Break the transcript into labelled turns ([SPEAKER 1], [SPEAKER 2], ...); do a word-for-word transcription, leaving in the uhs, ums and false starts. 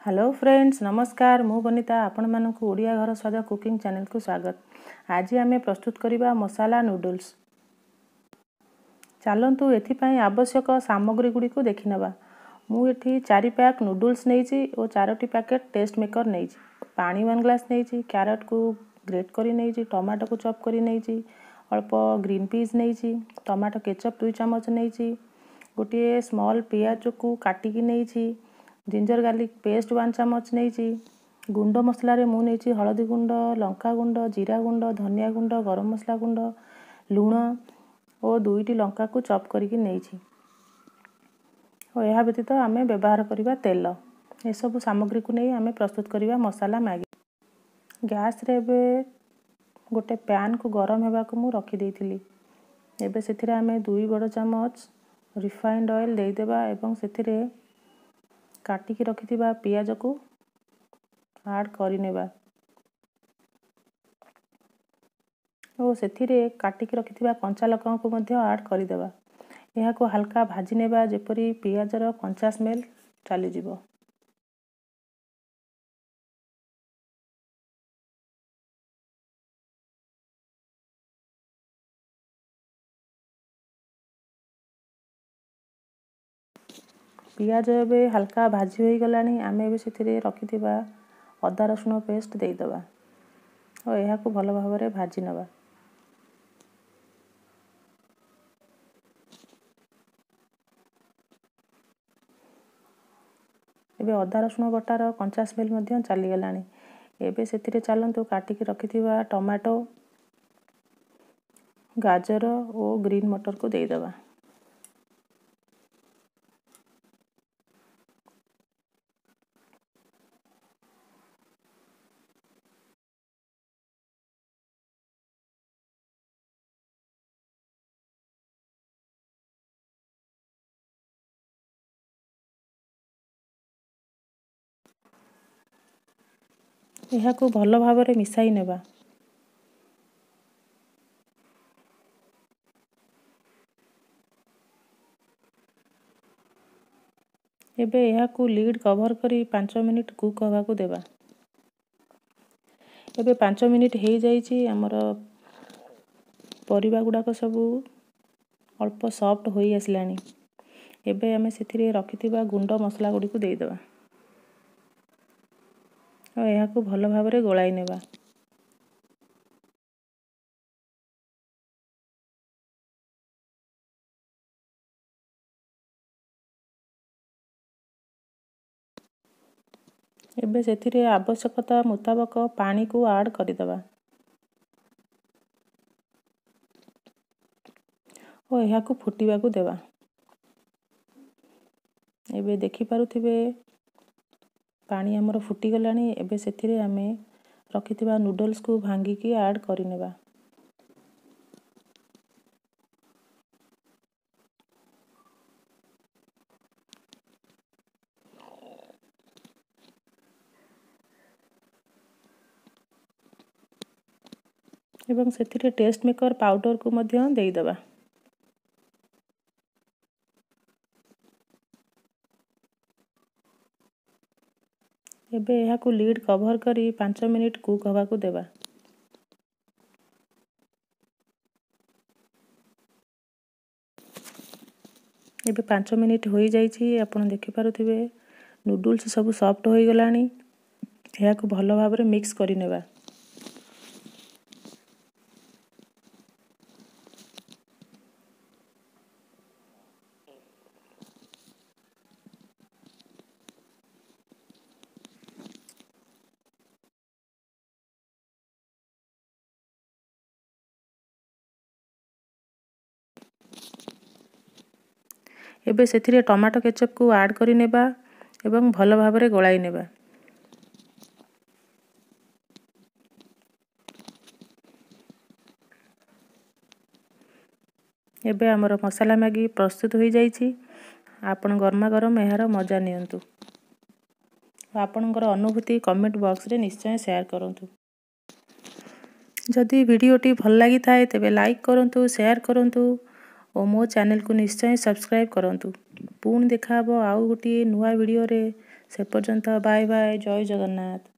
[SPEAKER 1] Hello friends नमस्कार मु बनिता आपण मानक ओडिया घर स्वाद कुकिंग चैनल को स्वागत। आज आम प्रस्तुत करवा मसाला नूडल्स। चलतु एथिपाई आवश्यक सामग्री गुड़ी को देखि नबा। मु एठी चारि पैक नूडल्स नेइछि और चारोटी पैकेट टेस्ट मेकर नेइछि। पानी वन ग्लास नेइछि, कैरेट को ग्रेट करी नेइछि, टमाटो को चॉप करी नेइछि, अल्प ग्रीन पीस नेइछि, टमाटो केचप दुई चमच नेइछि, गोटे स्मॉल पियाज को काटिकी नेइछि, जिंजर गार्लिक पेस्ट वन चमच नेइछि, गुंड मसला रे मु नेइछि हळदी गुंड, लंका गुंड, जीरा गुंड, धनिया गुंड, गरम मसला गुंड, लूण और दुईटी लंका को चॉप करके नेइछि। और यह व्यतीत आम व्यवहार करबा तेल। ए सब सामग्री को नहीं आम प्रस्तुत करबा मसाला मैगी। गैस रे बे गोटे पैन को गरम हेबा को मु रखी देइथिली। एबे सेथिरे आम दुई बड़ चमच रिफाइंड ऑयल दे देबा एवं सेथिरे काटिकी रखिथिबा पियाज को ऐड करि नेबा और सेथिरे काटिकी रखिथिबा कंचा लका को मध्य ऐड करि देबा। एहा को हल्का भाजी नेबा जेपरी पियाज रो कंचा स्मेल चली जिवो। पियाज एबे हल्का भाजी होई गलानी। आमे एबे सेथिरे रखिथिबा अदा रसुण पेस्ट दे दबा और एहा को भलो भाबरे भाजी नबा। एबे अदा रसुण बटार कंचा स्मेल मध्य चली गलानी। एबे सेथिरे चलंतु काटिकी रखिथिबा टमाटो, गाजर और ग्रीन मटर को दे दबा। एहा को भलो भाबरे मिसाई नेबा। एबे एहा को लीड कवर करी पाँच मिनिट कुक हवा को देबा। एबे पाँच मिनिट हे जाइछि। हमर परिबा गुडा को सब अल्प सॉफ्ट होई आसलानी। एबे हमें सेथिरे रखिथिबा गुंड मसला गुडी को दे देबा और एहा को भलो भाबरे गोलाई नेबा। एबे सेथिरे आवश्यकता मुताबक पानी को ऐड करि दबा और एहा को फुटीबा को देबा। एबे देखि पारुथिबे पानी हमर फुटी गलानी। एबे सेथिरे हमें रखिथिबा नूडल्स को भांगी की ऐड करि नेबा। एवं सेथिरे टेस्ट मेकर पाउडर को मध्य देई दबा। एबे एहा को लीड कवर करी पाँच मिनिट कुक हवा को देबा। एबे पाँच मिनिट होई जाइछि। आपण देखि पारुथिबे नूडल्स सब सॉफ्ट होई गलानी। एहा को भलो भाबरे मिक्स करि नेबा। एबे सेथिरे टमाटो केचप को ऐड करि नेबा एवं भलो भाबरे गोलाई नेबा। एबे हमर मसाला मैगी प्रस्तुत होई जाइछि। आपण गरमा गरम एहार मजा नियंतु। आपणकर अनुभूति कमेंट बॉक्स रे निश्चय शेयर करंतु। जदि वीडियोटी भल लागि थाए तेबे लाइक करंतु, शेयर करंतु और मो चैनल को निश्चय सब्सक्राइब करंतु। पुणी देखा हबो आउ गोटे नुआ वीडियो रे। ସେ ପର୍ଯ୍ୟନ୍ତ ବାଏ ବାଏ, ଜୟ ଜଗନ୍ନାଥ।